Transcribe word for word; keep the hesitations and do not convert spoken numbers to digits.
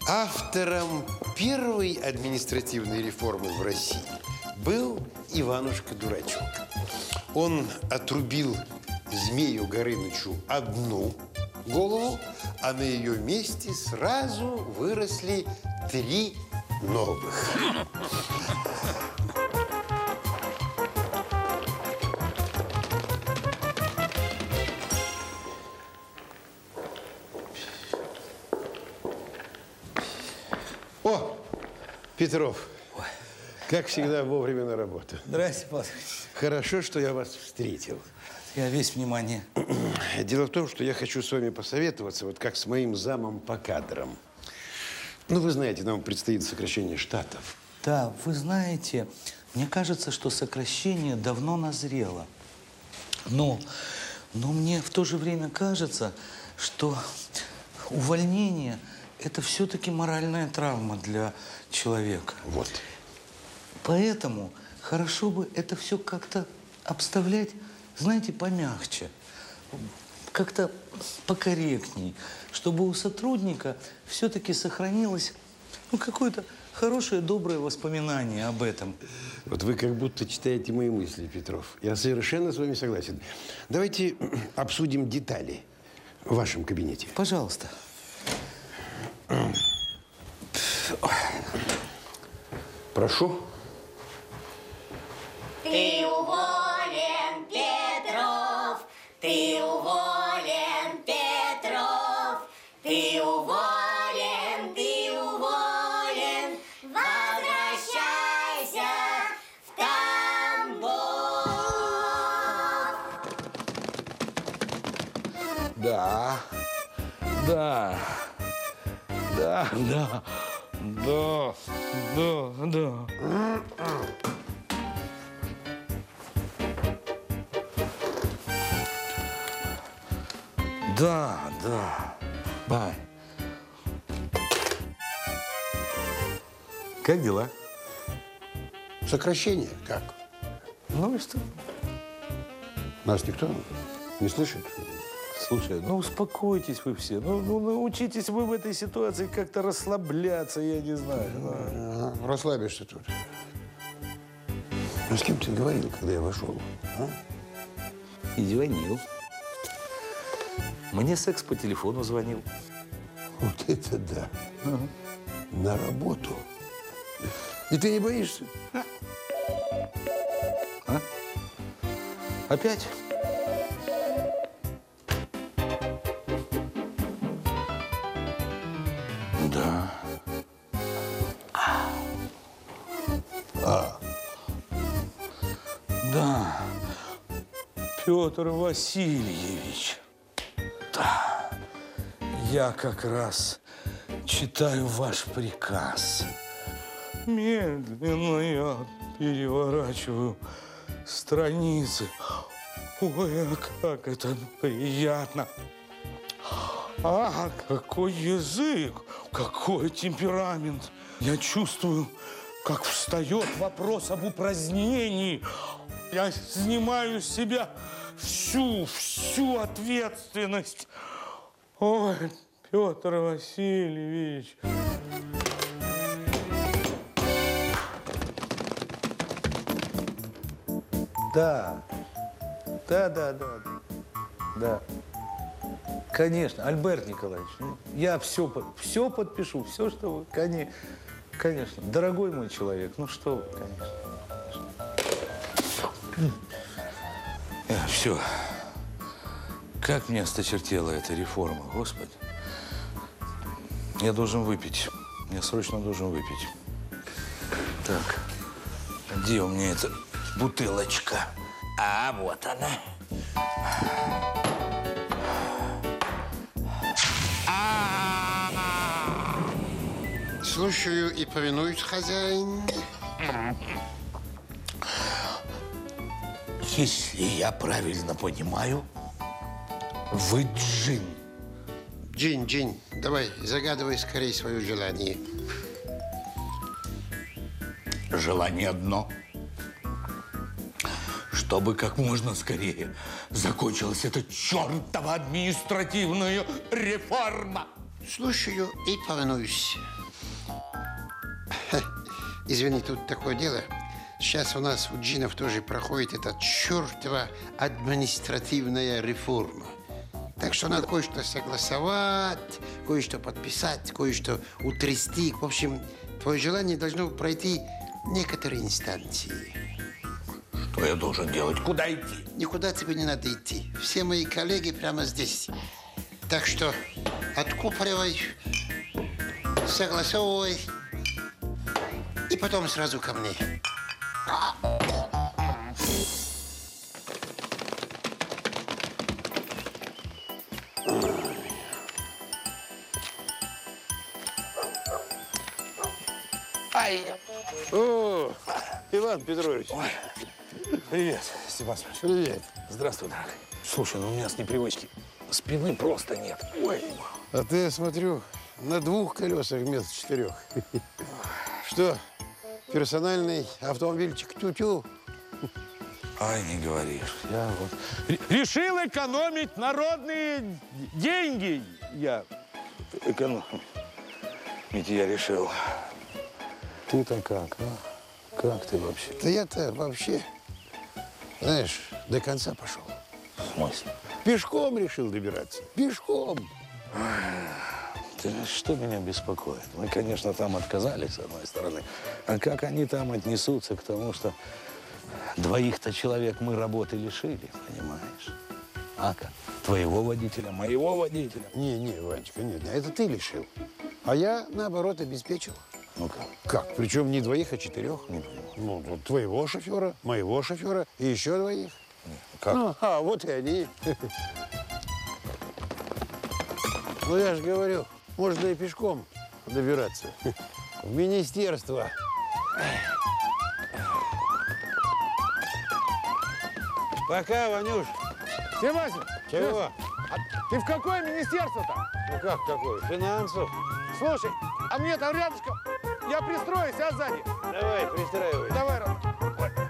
Автором первой административной реформы в России был Иванушка Дурачок. Он отрубил Змею Горынычу одну голову, а на ее месте сразу выросли три новых. О, Петров, Ой. Как всегда, вовремя на работу. Здрасте, Павел. Хорошо, что я вас встретил. Я весь внимание. Дело в том, что я хочу с вами посоветоваться, вот как с моим замом по кадрам. Ну, вы знаете, нам предстоит сокращение штатов. Да, вы знаете, мне кажется, что сокращение давно назрело. Но, но мне в то же время кажется, что увольнение – это все-таки моральная травма для человека. Вот. Поэтому хорошо бы это все как-то обставлять, знаете, помягче, как-то покорректней, чтобы у сотрудника все-таки сохранилось ну, какое-то хорошее, доброе воспоминание об этом. Вот вы как будто читаете мои мысли, Петров. Я совершенно с вами согласен. Давайте обсудим детали в вашем кабинете. Пожалуйста. Прошу. Ты уволен, Петров! Ты уволен, Петров! Ты уволен, ты уволен! Возвращайся в Тамбов! Да, да, да, да, да, да, да. Да, да. Бай. Как дела? Сокращение как? Ну и что? Нас никто не слышит? Слушай, ну успокойтесь вы все. Ну, ну научитесь вы в этой ситуации как-то расслабляться, я не знаю. Ага, расслабишься тут. Ну с кем ты говорил, когда я вошел? А? И звонил. Мне секс по телефону звонил. Вот это да. Ага. На работу. И ты не боишься? А? Опять? Да. А. Да. Петр Васильевич. Да. Я как раз читаю ваш приказ. Медленно я переворачиваю страницы. Ой, а как это приятно. А, какой язык, какой темперамент. Я чувствую, как встает вопрос об упразднении. Я снимаю с себя всю, всю ответственность. Ой, Петр Васильевич. Да, да, да, да, да. Конечно, Альберт Николаевич, я все, все подпишу, все, что вы, конечно, конечно. Дорогой мой человек, ну что вы, конечно. Все. Как мне осточертела эта реформа, Господи. Я должен выпить. Я срочно должен выпить. Так, где у меня эта бутылочка? А, вот она. Слушаю и повинуюсь, хозяин. Если я правильно понимаю, вы джин. Джин, Джин, давай, загадывай скорее свое желание. Желание одно. Чтобы как можно скорее закончилась эта чертова административная реформа. Слушаю и повинуюсь. Извини, тут такое дело. Сейчас у нас у джинов тоже проходит эта чертова административная реформа. Так что надо кое-что согласовать, кое-что подписать, кое-что утрясти. В общем, твое желание должно пройти некоторые инстанции. Что я должен делать? Куда идти? Никуда тебе не надо идти. Все мои коллеги прямо здесь. Так что откупоривай, согласовывай и потом сразу ко мне. Ай! О, Иван Петрович. Ой. Привет, Степан Петрович. Привет. Здравствуй, дорогой. Слушай, ну у меня с непривычки спины просто нет. Ой. А ты, я смотрю, на двух колесах вместо четырех. Что, персональный автомобильчик тю-тю? Ай, не говоришь. Я вот решил экономить народные деньги. Я Эконом. Ведь я решил. Ты-то как, а? Как ты вообще? Да я-то вообще, знаешь, до конца пошел. В смысле? Пешком решил добираться. Пешком. Ты, что меня беспокоит? Мы, конечно, там отказались, с одной стороны. А как они там отнесутся к тому, что двоих-то человек мы работы лишили, понимаешь? А как? Твоего водителя, моего водителя. Не-не, Ванечка, нет, это ты лишил. А я, наоборот, обеспечил. Ну как? Как? Причем не двоих, а четырех. Не понимаю. Ну, вот твоего шофера, моего шофера и еще двоих. Как? Ну, а, вот и они. Ну, я же говорю, можно и пешком добираться. В министерство. Пока, Ванюш. Себастьян, Чего? а ты в какое министерство-то? Ну как какой? Финансов. Слушай, а мне там рядышком, я пристроюсь, а сзади? Давай, пристраивай. Давай, Ром. Ой.